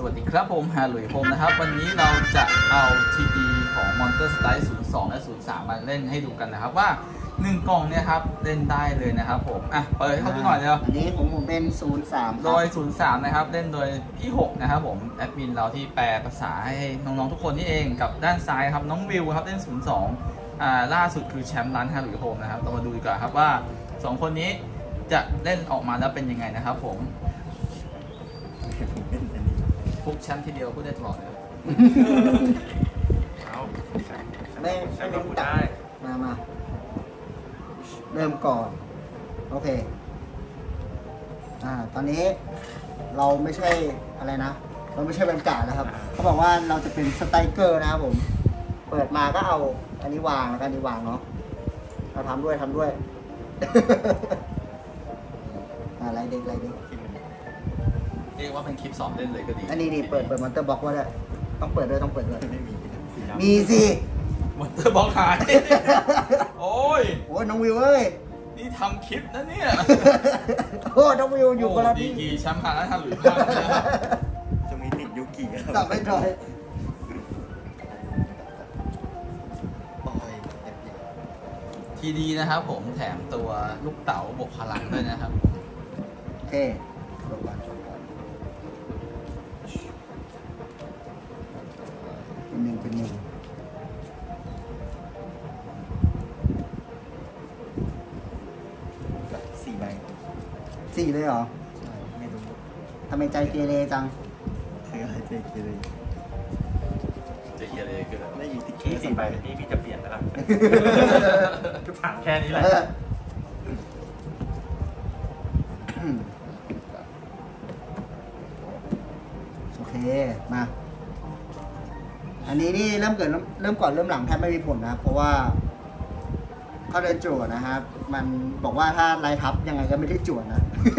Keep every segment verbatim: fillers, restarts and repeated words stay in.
วัสดีครับผมฮาหลุยพมนะครับวันนี้เราจะเอา ที ดี ของ Monster Strike ศูนย์สอง และ ศูนย์สาม มาเล่นให้ดูกันนะครับว่าหนึ่งกล่องเนี่ยครับเล่นได้เลยนะครับผมอ่ะเปิดให้เขาดูหน่อยเดียวอันนี้ผมผมเป็นศูนย์สามโดยศูนย์สามนะครับเล่นโดยพี่หกนะครับผมแอดมินเราที่แปลภาษาให้น้องๆทุกคนนี่เองกับด้านซ้ายครับน้องวิวครับเล่นศูนย์สองอ่าล่าสุดคือแชมป์ร้านฮาหลุยพมนะครับเรามาดูดีกว่าครับว่าสองคนนี้จะเล่นออกมาแล้วเป็นยังไงนะครับผมฟุกแชมป์ทีเดียวพูดได้ตลอดเลยเอาไม่ไม่รู้ได้มามาเริ่มก่อนโอเคอ่าตอนนี้เราไม่ใช่อะไรนะเราไม่ใช่บรรจานะครับเขาบอกว่าเราจะเป็นสไตรเกอร์นะครับผมเปิดมาก็เอาอันนี้วางแล้วกันนี้วางเนาะเราทำด้วยทำด้วยอะไรเด็กอะไรเด็กเรียกว่าเป็นคลิปสอนเล่นเลยก็ดีอันนี้นี่เปิดเปิดมอนเตอร์บ็อกว่าได้ต้องเปิดด้วยต้องเปิดด้วยไม่มีมีสิมอนเตอร์บ็อกหายโอ้ยโอ้ยน้องวิวเอ้ยนี่ทำคลิปนะเนี่ยโอ้น้องวิวอยู่คนละที่ดีกีแชมป์ผ่านแล้วทำหรือเปล่าจะมีติดยุกิสับไม่ถอยทีดีนะครับผมแถมตัวลูกเต๋าบวกพลังด้วยนะครับโอเคลงมาเป็นหนึ่งเป็นหนึ่งสี่ใบสี่เลยเหรอไม่รู้ทำไมใจเกเรจังคืออะไรใจเกเรใจเกเรคืออะไรไม่อยู่ที่ที่สี่ใบนี่พี่จะเปลี่ยนแล้วล่ะก็ผ่านแค่นี้แหละโอเคมาอันนี้นี่เริ่มเกิดเริ่มก่อนเริ่มหลังแทบไม่มีผลนะเพราะว่าเขาเดินจั่วนะครับมันบอกว่าถ้าไล่ทับยังไงก็ไม่ได้จั่วนะ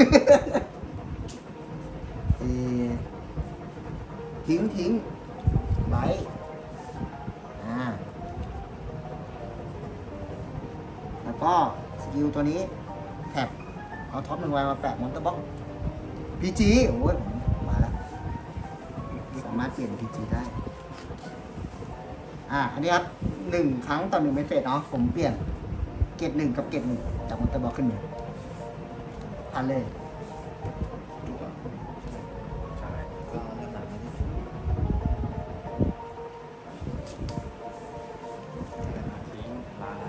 ทิ้งทิ้งไล่อ่าแล้วก็สกิลตัวนี้แท็บเอาท็อปหนึ่งใบมาแปะมอนเตอร์บ็อกพีจีโอ้ยมาแล้วสามารถเปลี่ยนพีจีได้อ่าอันนี้ครับหนึ่งครั้งต่อหนึ่งเมสเซจเนาะผมเปลี่ยนเกตหนึ่งกับเกตหนึ่งจากมอนเตอร์บ็อกขึ้นหนึ่งทันเลยใช่ก็เริ่มหลังที่สี่ทิ้งลาย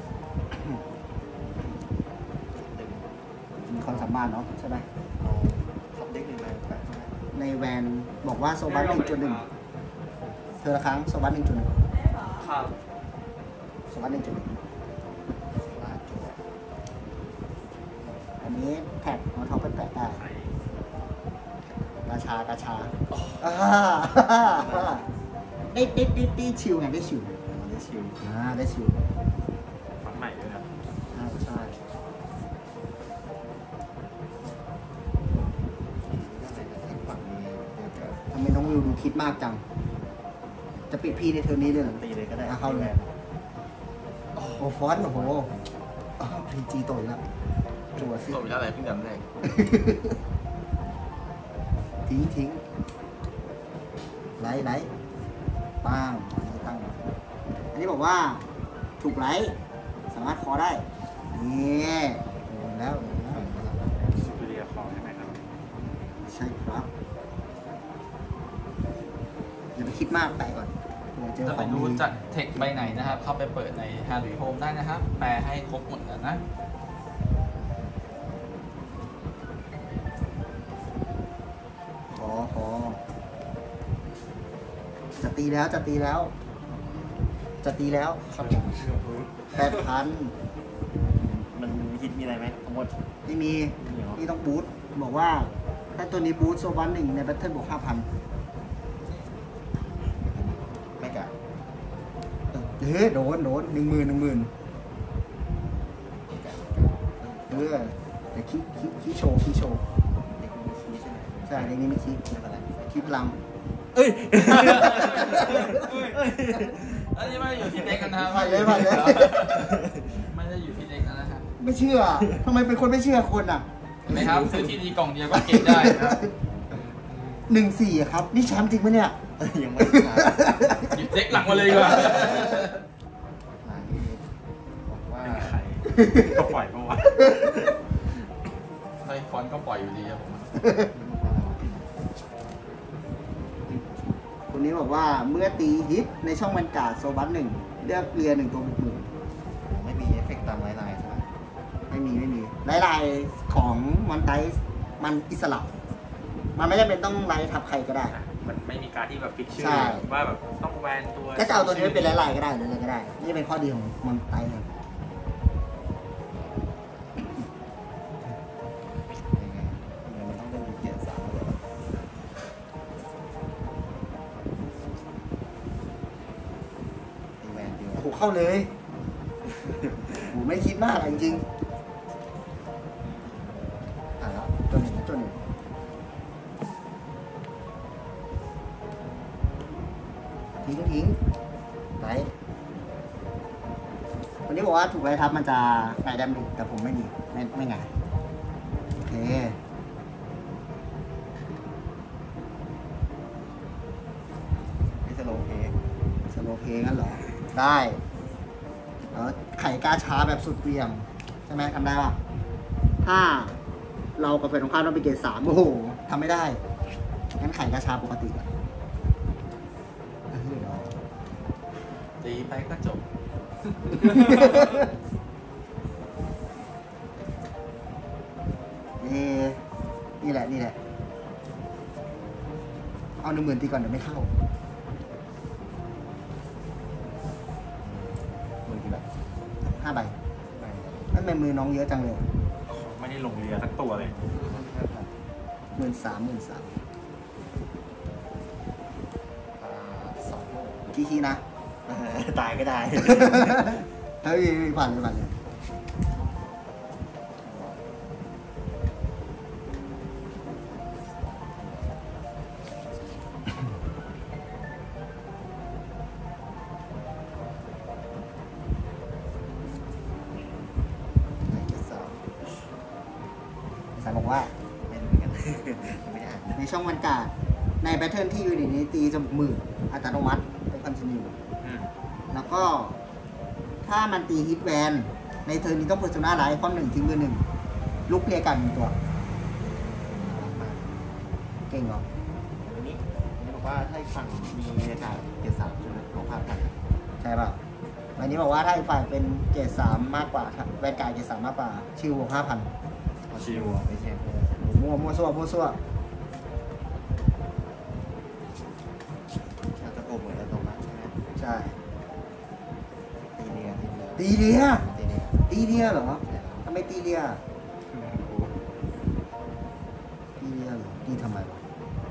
มีความสามารถเนาะใช่ไหมเอาท็อปเด็กหนึ่งใบแปะในแวนบอกว่าโซบัสหนึ่งจุดหนึ่งเธอละครั้งโซบัสหนึ่งจุดหนึ่งครับโซบัสหนึ่งจุดหนึ่งอันนี้แท็บเอาท็อปไปแปะได้กาชากาชาได้ได้ได้ได้ชิวไงได้ชิวได้ชิวอ่าได้ชิวฝันใหม่ด้วยนะอ่าใช่ทำไมน้องวิวดูคิดมากจังจะปิดพี่ในเทอมนี้เลยตีเลยก็ได้เข้าเลยโอ้ฟอนต์โอ้โหพีจีโตแล้วจั่วซิตัวอะไรเพิ่งจำได้ทิ้งทิ้งไล่ไล่ปังตั้งอันนี้บอกว่าถูกไล่สามารถคอได้นี่โดนแล้วโดนแล้วซูเปอร์เรียคอใช่ไหมครับใช่ครับอย่าไปคิดมากไปก่อนจะไปดูจากเทคใบไหนนะครับเข้าไปเปิดในฮาหลุยโฮมได้นะครับแปลให้ครบหมดแล้วนะขอขอจะตีแล้วจะตีแล้วจะตีแล้วครับแปดพันมันมีฮิตมีอะไรไหมทั้งหมดไม่มีนี่ต้องบูทบอกว่าถ้าตัวนี้บูทโซบันหนึ่งในแบทเทิลบวกห้าพันไม่กะเฮ้ยโดนโดนหนึ่งหมื่นหนึ่งหมื่นเออแต่คิคิคิโชว์คิโชว์ใช่ในนี้ไม่คิอะไรคิพลังเอ้ยอันนี้ไม่ได้อยู่ที่เด็กกันนะครับผ่านเลยผ่านเลยไม่ได้อยู่ที่เด็กนะฮะไม่เชื่อทำไมเป็นคนไม่เชื่อคนอ่ะนะครับซื้อที่ดีกล่องเดียวก็เก็บได้นะครับหนึ่งสี่ครับ นี่แชมป์จริงไหมเนี่ยยังไม่ขาดหยิบเด็กหลังมาเลยดีกว่าหลังนี้บอกว่าไม่มีใครก็ปล่อยเพราะว่าไอ้ฟอนต์ก็ปล่อยอยู่ดีครับผมคนนี้บอกว่าเมื่อตีฮิตในช่องบรรกาศโซบัสหนึ่งเลือกเรียหนึ่งตัวบุกหมู่ไม่มีเอฟเฟกต์ตามไลน์ไลน์ใช่ไหมไม่มีไม่มีลายลายของมอนไตส์มันอิสระ มันไม่จำเป็นต้องไล่ทับใครก็ได้มันไม่มีการที่แบบฟิกชื่อใช่ว่าแบบต้องแวนตัวก็จะเอาตัวนี้ไปเป็นลายลายก็ได้หรืออะไรก็ได้ นี่เป็นข้อดีของมอนไตส์ครับยังไงยังไงมันต้องเป็นเกียร์สามเลยตีแวนเดียวโอ้โหเข้าเลยโอ้โหไม่คิดมากอะจริงอ่ะแล้วๆตัวหนึ่งนะตัวหนึ่งทิ้งทิ้งไลท์วันนี้บอกว่าถูกไล่ทับมันจะไงดำดิแต่ผมไม่มีไม่ไม่ไงโอเคไม่สโลว์เพย์สโลว์เพลงงั้นเหรอ ได้แล้วไข่กาช้าแบบสุดเวียง ใช่ไหมทำได้ป่ะ ถ้าเรากับแฟนของข้ามต้องไปเกรดสามโอ้โหทำไม่ได้ งั้นไข่กาช้าปกติอะเออเหรอตีไปก็จบเอ๊ะนี่แหละ นี่แหละ เอาหนึ่งหมื่นตีก่อนเดี๋ยวไม่เข้ามือกี่แบบห้าใบแวนนั่นเป็นมือน้องเยอะจังเลยไม่ได้ลงเรือสักตัวเลยห้าพันหมื่นสามหมื่นสามอ่าสองโลกกี่คีนะเออตายก็ได้เฮ้ยผ่านเลยผ่านเลยไหนจะสองสารบอกว่าไม่รู้เหมือนกัน ไม่ได้อ่านในช่องบรรกาศในแพทเทิร์นที่ยูนิตนี้ตีจะหมื่นอัตโนมัติเป็นคอนติเนียอืมแล้วก็ถ้ามันตีฮิตแวนในเทิร์นนี้ต้องเพอร์ซูน่าไลท์ความหนึ่งทิ้งมือหนึ่งลุกเรียกันหนึ่งตัวมากเก่งเหรออันนี้อันนี้บอกว่าถ้าอีกฝั่งมีอากาศเกียร์สามใช่ไหมของภาพพันใช่ป่ะวันนี้บอกว่าถ้าอีกฝ่ายเป็นเกรดสามมากกว่าแวนการ์ดเกรดสามมากกว่าชิวบวกห้าพันเอาชิวไม่ใช่เพื่อมั่วมั่วซั่วมั่วซั่วถ้าจะโกบเหมือนอัตโนมัติใช่ไหมใช่ตีเรียตีเรียตีเลียตีเรียตีเลียเหรอใช่ครับทำไมตีเลียตีเลียเหรอตีทำไมวะ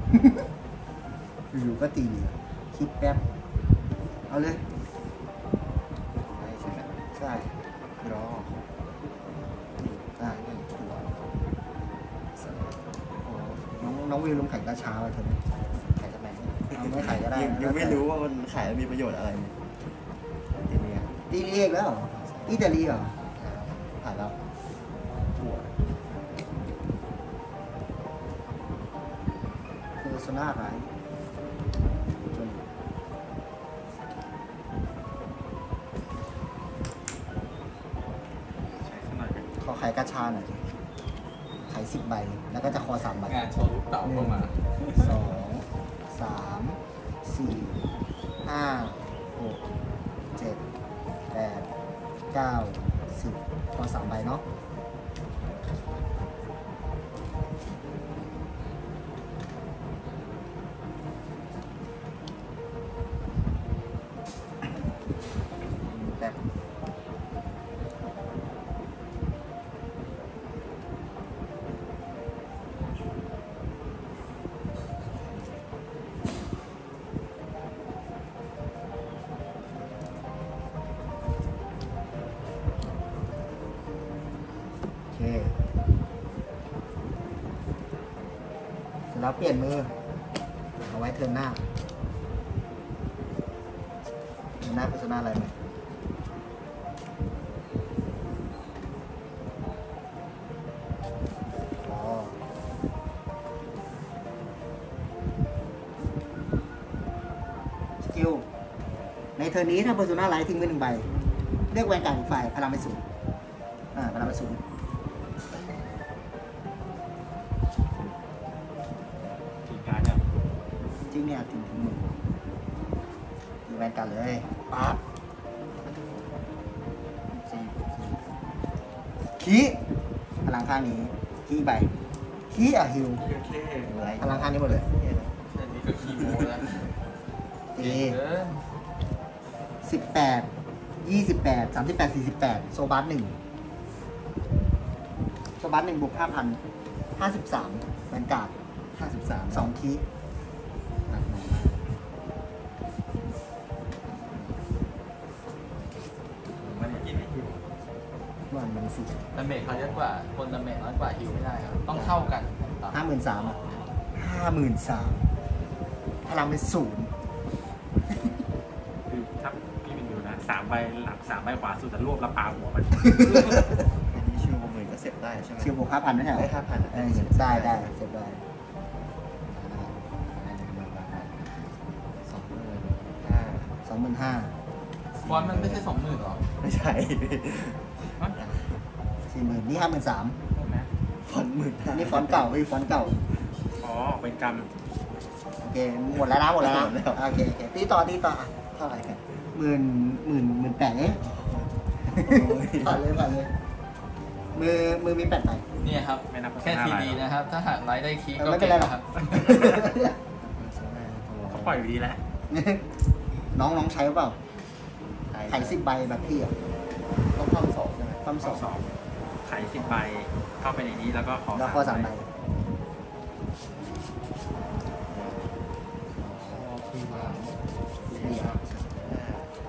อยู่ๆก็ตีเลียคิดแป๊บเอาเลยไม่ใช่ไหมใช่รอใช่หนึ่งตัวสองโอ้น้องน้องวิวลงไข่กระช้าไปเถอะขายทำไมเอาไม่ขายก็ได้ยังยังไม่รู้ว่ามันขายแล้วมีประโยชน์อะไรเนี่ยตีเรียตีเลียอีกแล้วเหรออิตาลีเหรอผ่านแล้วถั่วคือโซน่าไรจนใช้สักหน่อยกันขอขายกระชาหน่อยขายสิบใบ แล้วก็จะคอสามใบงานโชว์ลูกเต่าเข้ามาสองสามสี่ห้าหกเจ็ดแปดเก้าสิบคอสามใบเนาะแบบ โอเคเสร็จแล้วเปลี่ยนมือ เอาไว้เทิร์นหน้าเทิร์นหน้าเป็นโซน่าอะไรไหมอ๋อเทอร์นนี้ถ้าเพอร์โซนาไลท์ทิ้งไปหนึ่งใบเลือกแวนการ์ดอีกฝ่ายพลังเป็นศูนย์อ่าพลังเป็นศูนย์ทีการเนี่ยจริงเนี่ยถึงถึงหนึ่งมีแวนการ์ดเลยปั๊บคีพลังข้างนี้คีใบคีอะฮิวโอเคพลังข้างนี้หมดเลยแค่นี้ก็ขี้โม้แล้วตีเกินสิบแปดยี่สิบแปดสามสิบแปดสี่สิบแปดโซบัสหนึ่งโซบัสหนึ่งบวกห้าพันห้าสิบสามแวนการ์ดห้าสิบสามสองคีหนักหน่อยมันกินไม่หิววันมันสี่ดาเมจเขาเยอะกว่าคนดาเมจน้อยกว่าฮิวไม่ได้ครับต้องเท่ากันห้าหมื่นสามห้าหมื่นสามพลังเป็นศูนย์คือถ้าพี่เป็นอยู่นะสามใบหลังสามใบขวาสุดแต่รวบแล้วปาหัวมันอันนี้ชิวหมื่นก็เสร็จได้ใช่ไหมชิวบวกห้าพันไม่ใช่เหรอได้ห้าพันเออได้ได้เสร็จได้สองหมื่นห้าสองหมื่นห้าฟอนต์มันไม่ใช่สองหมื่นหรอไม่ใช่สี่หมื่นนี่ห้าหมื่นสามใช่ไหมฟอนต์หมื่นห้านี่ฟอนต์เก่าพี่ฟอนต์เก่าอ๋อเป็นกรรมโอเคหมดแล้วนะหมดแล้วนะหมดแล้วโอเคโอเคตีต่อตีต่ออ่ะเท่าไหร่กันหมื่นหมื่นหมื่นแปดเอ๊ะโอ้ยผ่านเลยผ่านเลยมือมือมีแปดใบเนี่ยครับไม่นับแค่ทีดีนะครับ ถ้าหากไลท์ได้คีย์เออก็ไม่เป็เก่นงไรหรอกนะครับเขาปล่อยอยู่ดีแล้วน้องน้องใช้เปล่าไข่สิบใบแบบพี่อ่ะต้องความสองใช่ไหมความสสออง งสองไข่สิบใบเข้าไปในนี้แล้วก็ขอแล้วข้อสามใบคือว่านี่อ่ะห้า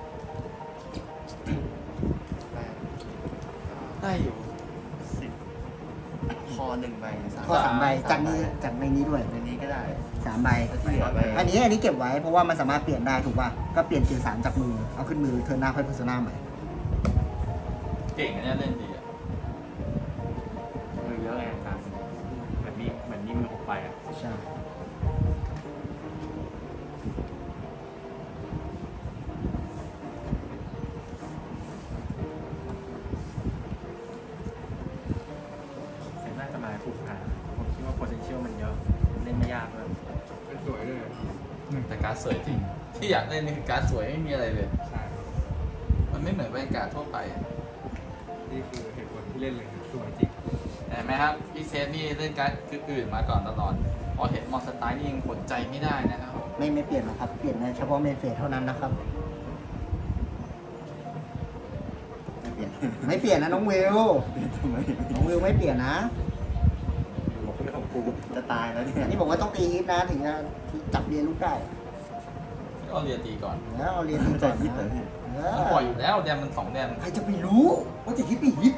แปดได้อยู่สิบคอหนึ่งใบสามข้อสามใบจากนี้จากในนี้ด้วยในนี้ก็ได้สามใบแล้วที่เหลือไปอันนี้อันนี้เก็บไว้เพราะว่ามันสามารถเปลี่ยนได้ถูกป่ะก็เปลี่ยนเกียร์สามจากมือเอาขึ้นมือเทิร์นหน้าค่อยเพอร์โซนาใหม่เก่งนะเนี่ยเล่นดีอะมือเยอะไงอาจารย์เหมือนมีเหมือนมีมือหกใบอ่ะใช่เซนน่าจะมาถูกทางผมคิดว่า potential มันเยอะเล่นไม่ยากเลยเป็นสวยด้วยแต่การ์ดสวยจริง ที่อยากเล่นนี่คือการ์ดสวยไม่มีอะไรเลยใช่มันไม่เหมือนแวนการ์ดทั่วไปอะนี่คือเหตุผลที่เล่นเลยนะสวยจริงเห็นไหมครับพี่เซฟนี่เล่นการ์ดอื่นๆมาก่อนตลอด พอเห็นมอนสไตล์นี่ยังกดใจไม่ได้นะครับผมไม่ไม่เปลี่ยนนะครับเปลี่ยนในเฉพาะเมนเฟสเท่านั้นนะครับไม่เปลี่ยนไม่เปลี่ยนนะน้องวิวทำไมน้องวิวไม่เปลี่ยนนะบอกเรื่องของกูจะตายแล้วเนี่ยอันนี้บอกว่าต้องตีฮิตนะถึงจะจับเรียนลูกได้ก็เรียนตีก่อนแล้วเอาเรียนตีก่อนฮิตเหรอนะพี่เอมันปล่อยออยู่แล้วแดมมันสองแดมใครจะไปรู้ว่าจะฮิตไม่ฮิต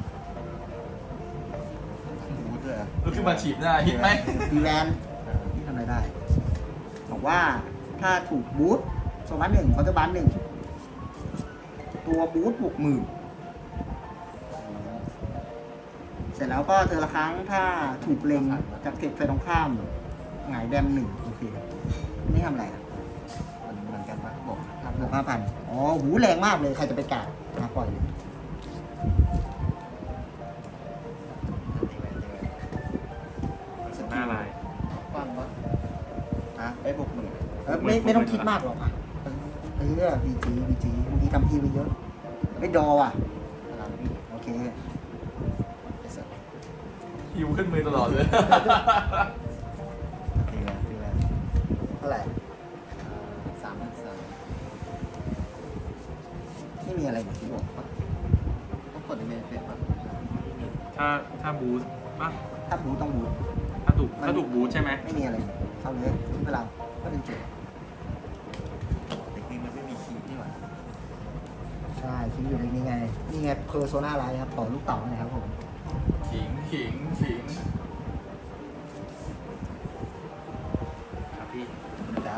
พูดด้วยอะก็คือมาฉีบหน้าฮิตไหมดีแวนที่ทำอะไรได้ บอกว่าถ้าถูกบูทโซบัสหนึ่งคอร์เตอร์บัสหนึ่งตัวบูทบวกหมื่นเสร็จแล้วก็เธอละครั้งถ้าถูกเล็งจากเทคไฟตรงข้ามหงายแดมหนึ่งโอเคนี่ทำอะไรอ่ะมันเหมือนกันปะบอกห้าบพัวน กห้าพันอ๋อหูแรงมากเลย ใครจะไปกาดมาปล่อยเลยเซนน่าลายความปะฮะไอ้บวกหมื่นเออไม่ไม่ต้องคิดมากหรอกอ่ะเออบีจีบีจีบางทีทำพีไปเยอะไม่ดออ่ะพลังนี่โอเคไอ้สัตว์ฮิวขึ้นมือตลอดเลยตีแวนตีแวนเท่าไหร่สามพันสามไม่มีอะไรหมดบวกปะต้องกดในเมนเฟสปะถ้าถ้าบูสป่ะถ้าบูต้องบูถ้าถูกถ้าถูกบูสใช่ไหมไม่มีอะไรเข้าเลยที่พลังก็เป็นจุดแต่คือมันไม่มีคีย์นี่หว่าใช่คิดอยู่ในนี้ไง นี่ไงเพอร์โซนาไลท์ครับต่อลูกเต๋านะครับผมขิงขิงขิงครับพี่ครับ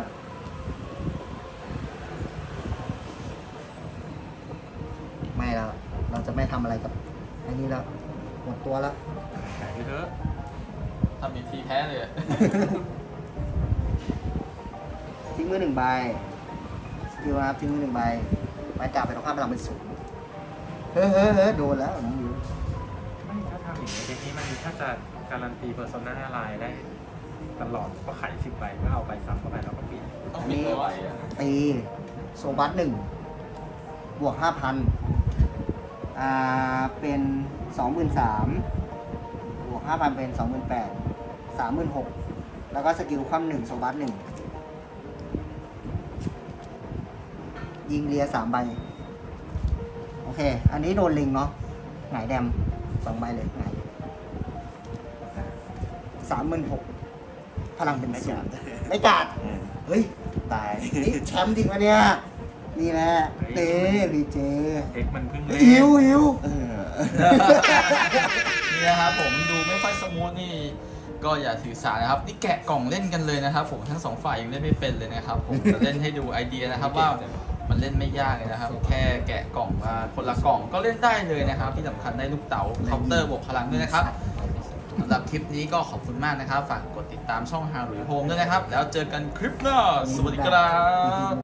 ไม่แล้ว เราจะไม่ทำอะไรกับไอ้นี่แล้ว หมดตัวแล้วขายไปเถอะทำอีกทีแพ้เลยอะทิ้งมือหนึ่งใบ สกิลนะครับทิ้งมือหนึ่งใบใบกาบไปตรงข้ามพลังเป็นศูนย์เฮ้ยเฮ้ยเฮ้ยโดนแล้วน้องวิวไม่ถ้าทำอย่างนี้เด็กนี้มันถ้าจะการันตีเพอร์โซนาไลน์ได้ตลอดก็ขายสิบใบก็เอาใบซ้ำเข้าไปแล้วก็ปิดต้องปิดไม่ไหวอะตีโซบัสหนึ่งบวกห้าพันอ่าเป็นสองหมื่นสามบวกห้าพันเป็นสองหมื่นแปดสามหมื่นหกแล้วก็สกิลคว่ำหนึ่งโซบัสหนึ่งยิงเรียสามใบ โอเค อันนี้โดนลิงเนาะหงายแดมสองใบเลยหงายสามหมื่นหกพลังเป็นศูนย์ไม่กัดเฮ้ยตายนี่แชมป์จริงปะเนี่ย นี่แหละเต้พีเจเด็กมันเพิ่งเล่นหิวหิวเออนี่นะครับผมดูไม่ค่อยสมูทนี่ก็อย่าถือสานะครับนี่แกะกล่องเล่นกันเลยนะครับผมทั้งสองฝ่ายยังเล่นไม่เป็นเลยนะครับผมจะเล่นให้ดูไอเดียนะครับว่ามันเล่นไม่ยากเลยนะครับ แค่แกะกล่องมาคนละกล่องก็เล่นได้เลยนะครับ ที่สำคัญได้ลูกเต๋าเคาน์เตอร์บวกพลังด้วยนะครับสำหรับคลิปนี้ก็ขอบคุณมากนะครับฝากกดติดตามช่องฮารุยโฮมด้วยนะครับแล้วเจอกันคลิปหน้าสวัสดีครับ